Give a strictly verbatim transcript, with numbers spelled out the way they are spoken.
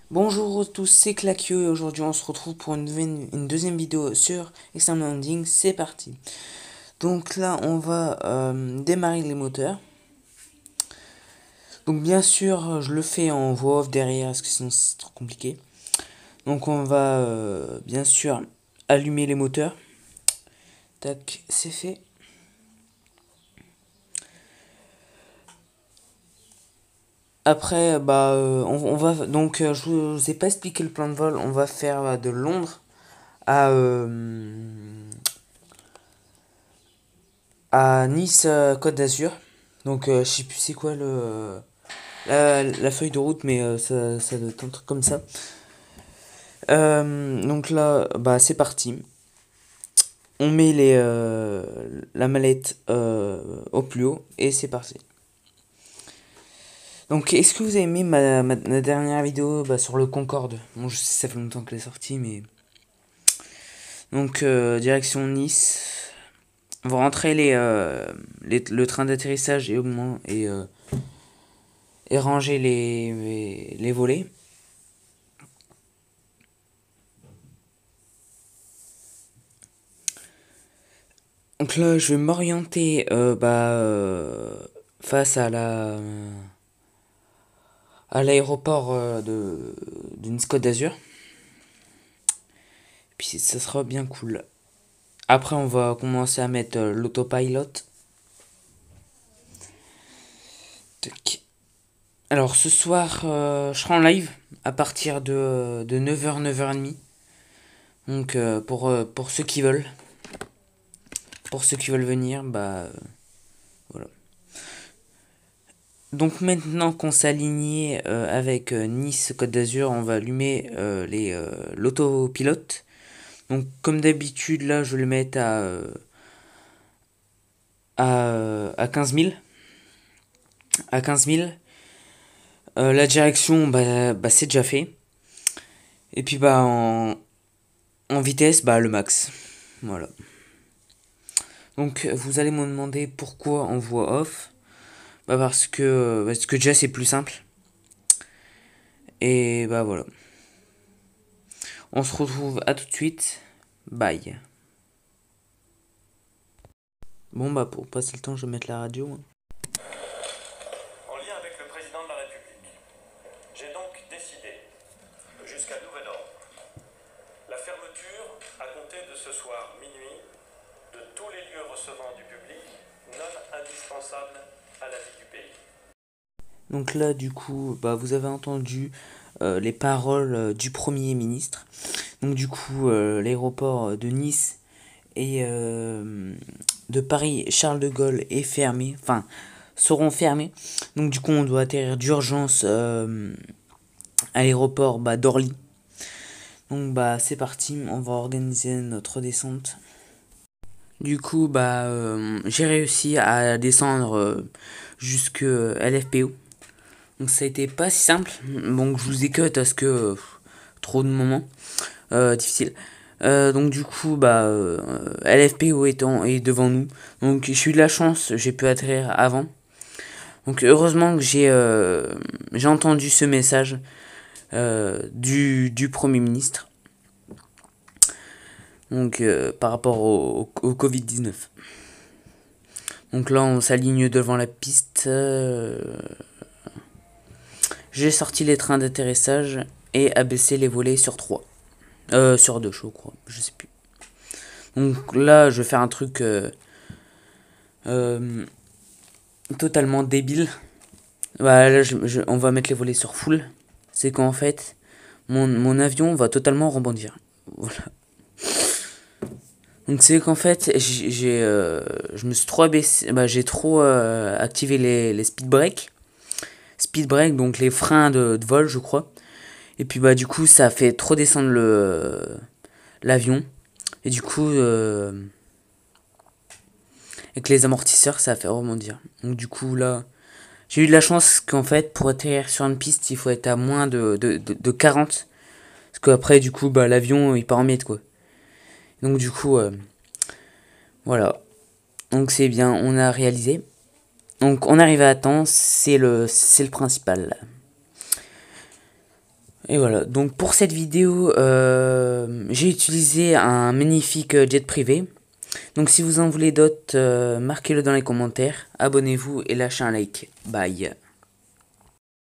Bonjour à tous, c'est Claquio et aujourd'hui on se retrouve pour une, nouvelle- une deuxième vidéo sur Extreme Landing. C'est parti. Donc là on va euh, démarrer les moteurs. Donc bien sûr je le fais en voix off derrière parce que sinon c'est trop compliqué. Donc on va euh, bien sûr allumer les moteurs. Tac, c'est fait. Après bah euh, on, on va donc euh, je vous ai pas expliqué le plan de vol. On va faire euh, de Londres à euh, à Nice, euh, Côte d'Azur. Donc euh, je sais plus c'est quoi le la, la feuille de route, mais euh, ça, ça doit être un truc comme ça. Euh, donc là, bah c'est parti. On met les euh, la mallette euh, au plus haut et c'est parti. Donc est-ce que vous avez aimé ma, ma, ma dernière vidéo bah, sur le Concorde? Bon, je sais ça fait longtemps qu'elle est sortie, mais donc euh, direction Nice. On va rentrer les, euh, les le train d'atterrissage et augment et euh, et ranger les, les, les volets. Donc là, je vais m'orienter euh, bah, euh, face à la à l'aéroport euh, de, de Nice Côte d'Azur. Puis ça sera bien cool. Après, on va commencer à mettre euh, l'autopilot. Tac. Alors ce soir, euh, je serai en live à partir de, de neuf heures, neuf heures trente. Donc euh, pour, euh, pour ceux qui veulent. Pour ceux qui veulent venir, bah euh, voilà. Donc maintenant qu'on s'est aligné euh, avec euh, Nice Côte d'Azur, on va allumer euh, les euh, l'autopilote. Donc comme d'habitude là je vais le mettre à, euh, à, euh, à quinze mille. À quinze mille. Euh, la direction bah, bah, c'est déjà fait. Et puis bah en, en vitesse bah le max. Voilà. Donc vous allez me demander pourquoi en voix off. Bah parce que parce que déjà c'est plus simple. Et bah voilà. On se retrouve à tout de suite. Bye. Bon bah pour passer le temps je vais mettre la radio, hein. En lien avec le président de la République, j'ai donc décidé, jusqu'à nouvel ordre, la fermeture, à compter de ce soir minuit, de tous les lieux recevant du public non indispensables à la vie du pays. Donc là, du coup, bah, vous avez entendu euh, les paroles euh, du Premier ministre. Donc du coup, euh, l'aéroport de Nice et euh, de Paris Charles de Gaulle est fermé, enfin, seront fermés. Donc du coup, on doit atterrir d'urgence euh, à l'aéroport bah, d'Orly. Donc bah c'est parti, on va organiser notre descente. Du coup, bah euh, j'ai réussi à descendre euh, jusque L F P O. Donc ça a été pas si simple. Donc je vous ai cut parce que euh, trop de moments euh, difficiles. Euh, donc du coup bah euh, L F P O étant est devant nous. Donc j'ai eu de la chance, j'ai pu atterrir avant. Donc heureusement que j'ai euh, j'ai entendu ce message euh, du, du Premier ministre. Donc euh, par rapport au, au, au Covid dix-neuf. Donc là on s'aligne devant la piste. Euh, j'ai sorti les trains d'atterrissage et abaissé les volets sur trois. Euh, sur deux, je crois. Je sais plus. Donc là, je vais faire un truc euh, euh, totalement débile. Bah, là, je, je- on va mettre les volets sur full. C'est qu'en fait, mon, mon avion va totalement rebondir. Voilà. Donc c'est qu'en fait, j'ai, j'ai, euh, je me suis trop abaissé. Bah, j'ai trop euh, activé les, les speed breaks. Speed break, donc les freins de, de vol, je crois. Et puis bah du coup, ça fait trop descendre le l'avion. Et du coup, euh, avec les amortisseurs, ça a fait rebondir. Donc du coup, là, j'ai eu de la chance qu'en fait, pour atterrir sur une piste, il faut être à moins de, de, de, de quarante. Parce qu'après, du coup, bah, l'avion, il part en miettes, quoi. Donc du coup, euh, voilà. Donc c'est bien, on a réalisé. Donc on arrive à temps, c'est le, c'est le principal. Et voilà, donc pour cette vidéo, euh, j'ai utilisé un magnifique jet privé. Donc si vous en voulez d'autres, euh, marquez-le dans les commentaires, abonnez-vous et lâchez un like. Bye.